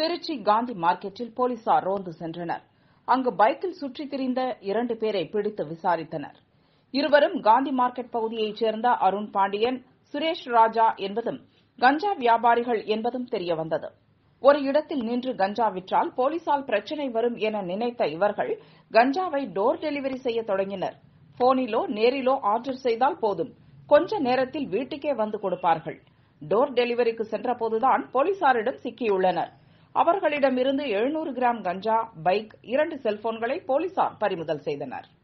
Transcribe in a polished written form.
திருச்சி காந்தி மார்க்கெட்டில் போலீசார் ரோந்து சென்றனர். அங்கு பைக்கில் சுற்றித் திரிந்த 2 பேரை பிடித்து விசாரித்தனர். இருவரும் காந்தி மார்க்கெட் பகுதியைச் சேர்ந்த அருண் பாண்டியன், சுரேஷ் ராஜா என்பதும் கஞ்சா வியாபாரிகள் என்பதும் தெரியவந்தது. ஒரு இடத்தில் நின்று கஞ்சா விற்றால் போலீசால் பிரச்சினை வரும் என நினைத்த இவர்கள் கஞ்சாவை டோர் டெலிவரி செய்ய தொடங்கினர். போனிலோ நேரிலோ ஆர்டர் செய்தால் போதும், கொஞ்ச நேரத்தில் வீட்டுக்கே வந்து கொடுப்பார்கள். டோர் டெலிவரிக்கு சென்றபோதுதான் போலீசாரிடம் சிக்கியுள்ளனர். அவர்களிடமிருந்து 700 கிராம் கஞ்சா, பைக், 2 செல்போன்களை போலீசார் பறிமுதல் செய்தனர்.